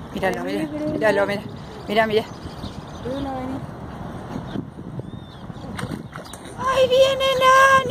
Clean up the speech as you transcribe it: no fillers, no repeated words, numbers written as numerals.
Míralo, míralo, mira. Bruno, vení. ¡Ay, viene Nano!